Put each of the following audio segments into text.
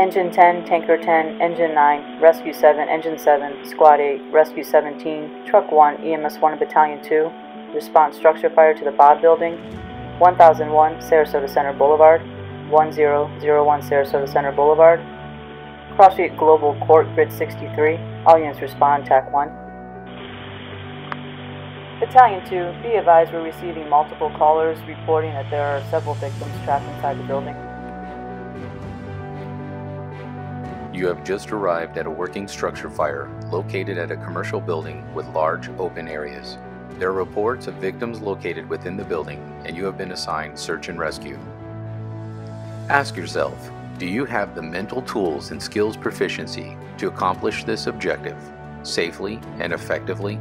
Engine 10, Tanker 10, Engine 9, Rescue 7, Engine 7, Squad 8, Rescue 17, Truck 1, EMS 1 and Battalion 2, response structure fire to the Bob Building, 1001 Sarasota Center Boulevard, 1001 Sarasota Center Boulevard, Cross Street Global Court Grid 63, all units respond, TAC 1. Battalion 2, be advised we're receiving multiple callers reporting that there are several victims trapped inside the building. You have just arrived at a working structure fire located at a commercial building with large open areas. There are reports of victims located within the building, and you have been assigned search and rescue. Ask yourself, do you have the mental tools and skills proficiency to accomplish this objective safely and effectively?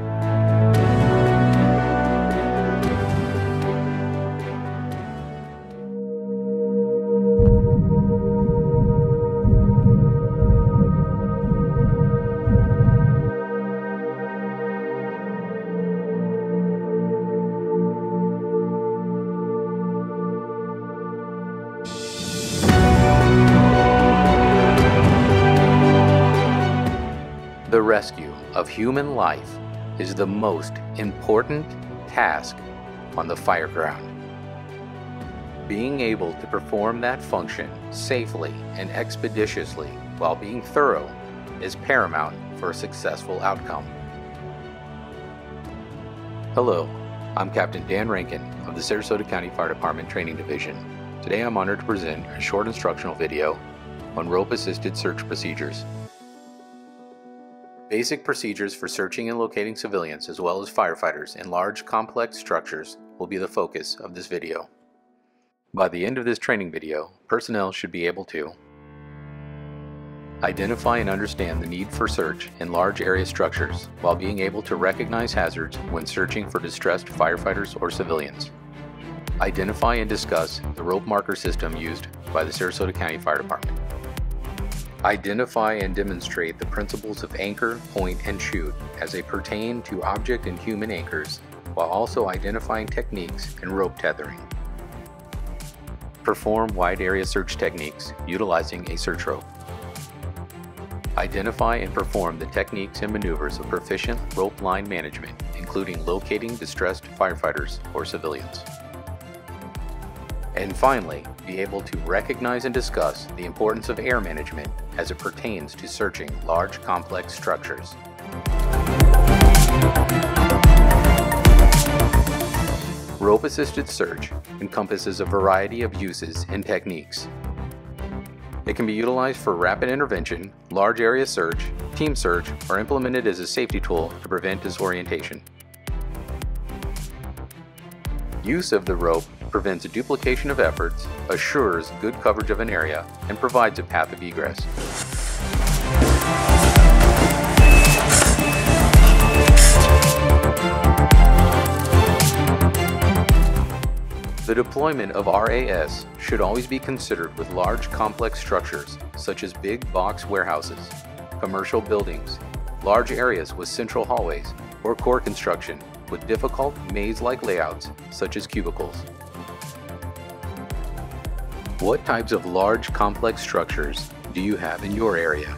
The rescue of human life is the most important task on the fireground. Being able to perform that function safely and expeditiously while being thorough is paramount for a successful outcome. Hello, I'm Captain Dan Rankin of the Sarasota County Fire Department Training Division. Today I'm honored to present a short instructional video on rope-assisted search procedures. Basic procedures for searching and locating civilians as well as firefighters in large complex structures will be the focus of this video. By the end of this training video, personnel should be able to identify and understand the need for search in large area structures while being able to recognize hazards when searching for distressed firefighters or civilians. Identify and discuss the rope marker system used by the Sarasota County Fire Department. Identify and demonstrate the principles of anchor, point, and shoot as they pertain to object and human anchors, while also identifying techniques in rope tethering. Perform wide area search techniques utilizing a search rope. Identify and perform the techniques and maneuvers of proficient rope line management, including locating distressed firefighters or civilians. And finally, be able to recognize and discuss the importance of air management as it pertains to searching large complex structures. Rope-assisted search encompasses a variety of uses and techniques. It can be utilized for rapid intervention, large area search, team search, or implemented as a safety tool to prevent disorientation. Use of the rope prevents a duplication of efforts, assures good coverage of an area, and provides a path of egress. The deployment of RAS should always be considered with large complex structures such as big box warehouses, commercial buildings, large areas with central hallways, or core construction with difficult maze-like layouts such as cubicles. What types of large complex structures do you have in your area?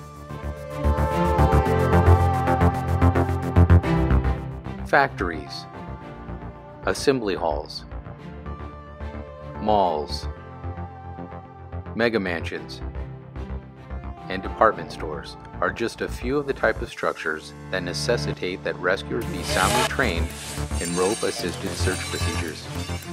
Factories, assembly halls, malls, mega mansions, and department stores are just a few of the type of structures that necessitate that rescuers be soundly trained in rope-assisted search procedures.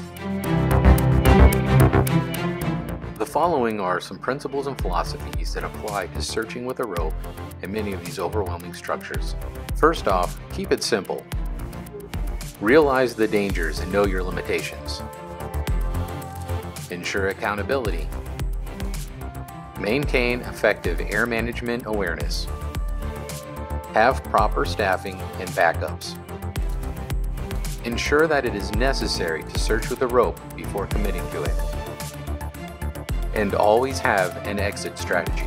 The following are some principles and philosophies that apply to searching with a rope in many of these overwhelming structures. First off, keep it simple. Realize the dangers and know your limitations. Ensure accountability. Maintain effective air management awareness. Have proper staffing and backups. Ensure that it is necessary to search with a rope before committing to it. And always have an exit strategy.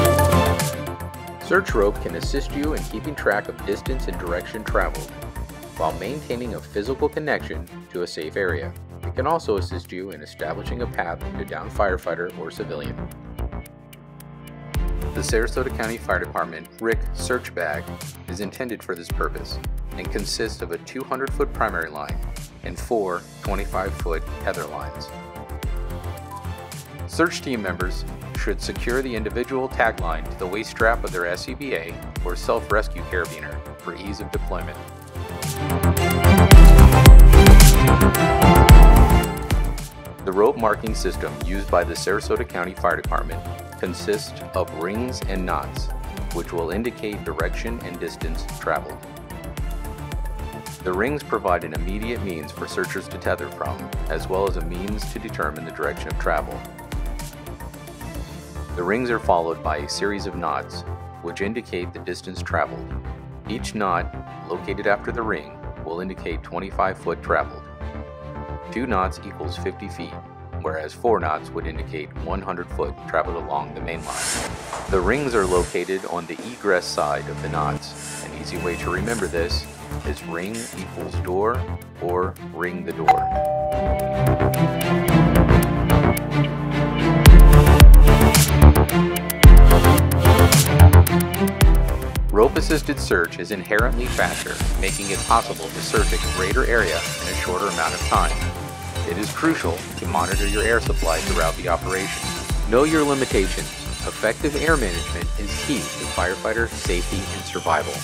Search rope can assist you in keeping track of distance and direction traveled. while maintaining a physical connection to a safe area. It can also assist you in establishing a path to downed firefighter or civilian. The Sarasota County Fire Department RIC search bag is intended for this purpose and consists of a 200-foot primary line and 4 25-foot tether lines. Search team members should secure the individual tag line to the waist strap of their SCBA or self-rescue carabiner for ease of deployment. The rope marking system used by the Sarasota County Fire Department consists of rings and knots, which will indicate direction and distance traveled. The rings provide an immediate means for searchers to tether from, as well as a means to determine the direction of travel. The rings are followed by a series of knots, which indicate the distance traveled. Each knot, located after the ring, will indicate 25-foot traveled. 2 knots equals 50 feet, whereas 4 knots would indicate 100 foot traveled along the main line. The rings are located on the egress side of the knots. An easy way to remember this is ring equals door or ring the door. Rope-assisted search is inherently faster, making it possible to search a greater area in a shorter amount of time. It is crucial to monitor your air supply throughout the operation. Know your limitations. Effective air management is key to firefighter safety and survival.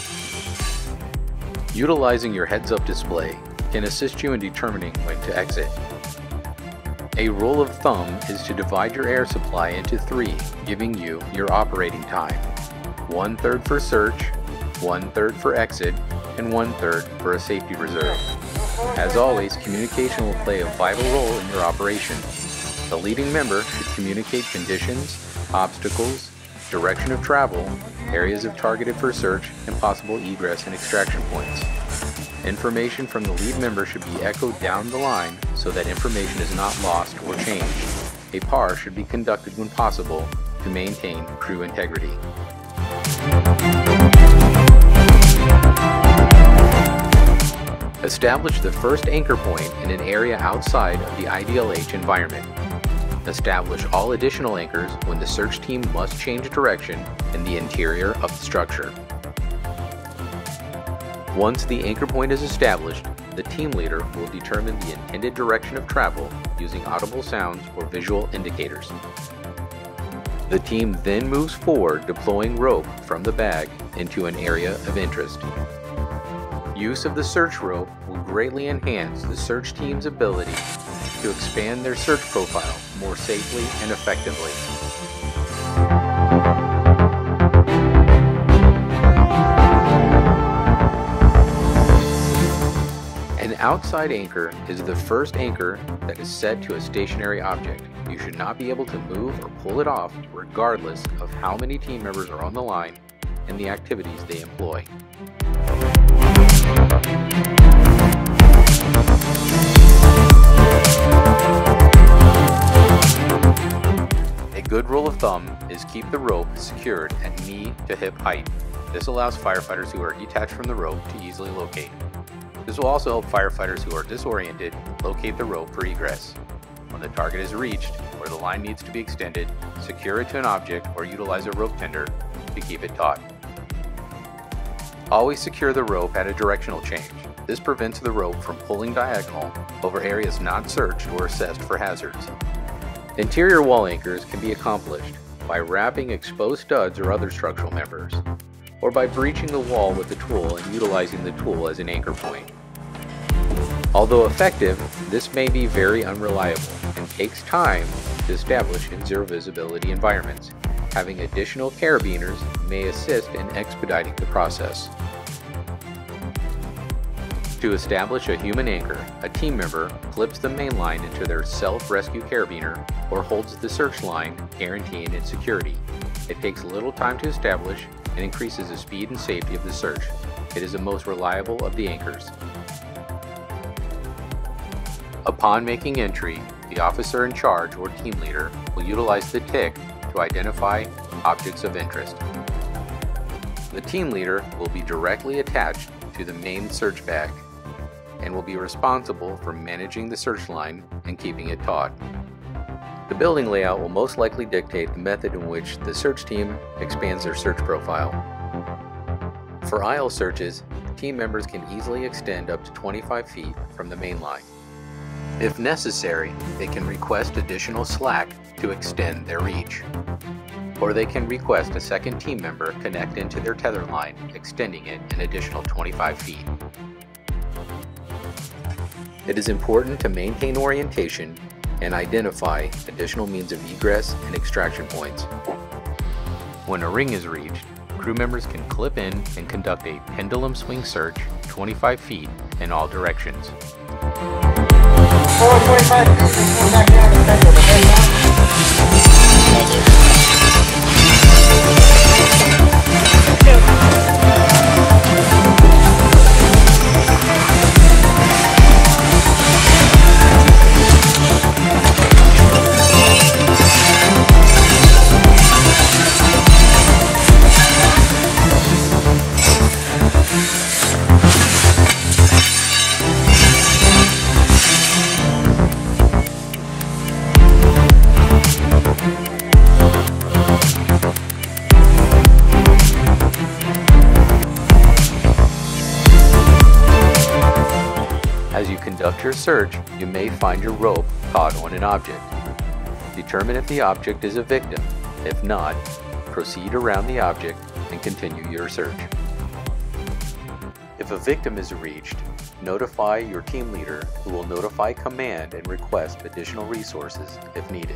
Utilizing your heads-up display can assist you in determining when to exit. A rule of thumb is to divide your air supply into 3, giving you your operating time. 1/3 for search, 1/3 for exit, and 1/3 for a safety reserve. As always, communication will play a vital role in your operation. The leading member should communicate conditions, obstacles, direction of travel, areas of targeted for search, and possible egress and extraction points. Information from the lead member should be echoed down the line so that information is not lost or changed. A PAR should be conducted when possible to maintain crew integrity. Establish the first anchor point in an area outside of the IDLH environment. Establish all additional anchors when the search team must change direction in the interior of the structure. Once the anchor point is established, the team leader will determine the intended direction of travel using audible sounds or visual indicators. The team then moves forward, deploying rope from the bag into an area of interest. Use of the search rope will greatly enhance the search team's ability to expand their search profile more safely and effectively. An outside anchor is the first anchor that is set to a stationary object. You should not be able to move or pull it off regardless of how many team members are on the line and the activities they employ. A good rule of thumb is keep the rope secured at knee to hip height. This allows firefighters who are detached from the rope to easily locate. This will also help firefighters who are disoriented locate the rope for egress. When the target is reached, or the line needs to be extended, secure it to an object or utilize a rope tender to keep it taut. Always secure the rope at a directional change. This prevents the rope from pulling diagonal over areas not searched or assessed for hazards. Interior wall anchors can be accomplished by wrapping exposed studs or other structural members, or by breaching the wall with a tool and utilizing the tool as an anchor point. Although effective, this may be very unreliable and takes time to establish in zero visibility environments. Having additional carabiners may assist in expediting the process. To establish a human anchor, a team member clips the main line into their self-rescue carabiner or holds the search line, guaranteeing its security. It takes little time to establish and increases the speed and safety of the search. It is the most reliable of the anchors. Upon making entry, the officer in charge or team leader will utilize the tick to identify objects of interest. The team leader will be directly attached to the main search bag and will be responsible for managing the search line and keeping it taut. The building layout will most likely dictate the method in which the search team expands their search profile. For aisle searches, team members can easily extend up to 25 feet from the main line. If necessary, they can request additional slack to extend their reach. Or they can request a second team member connect into their tether line, extending it an additional 25 feet. It is important to maintain orientation and identify additional means of egress and extraction points. When a ring is reached, crew members can clip in and conduct a pendulum swing search 25 feet in all directions. Forward 25, back down to pendulum. Thank you. As you conduct your search, you may find your rope caught on an object. Determine if the object is a victim. If not, proceed around the object and continue your search. If a victim is reached, notify your team leader, who will notify command and request additional resources if needed.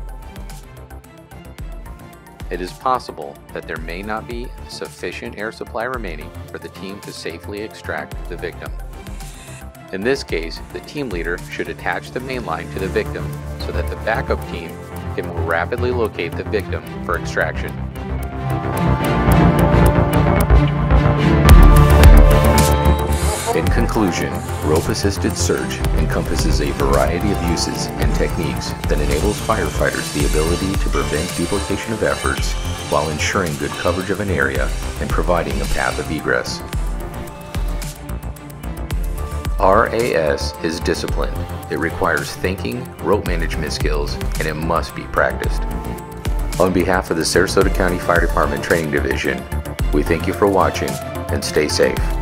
It is possible that there may not be sufficient air supply remaining for the team to safely extract the victim. In this case, the team leader should attach the main line to the victim so that the backup team can more rapidly locate the victim for extraction. In conclusion, rope-assisted search encompasses a variety of uses and techniques that enables firefighters the ability to prevent duplication of efforts while ensuring good coverage of an area and providing a path of egress. RAS is disciplined. It requires thinking, rope management skills, and it must be practiced. On behalf of the Sarasota County Fire Department Training Division, we thank you for watching and stay safe.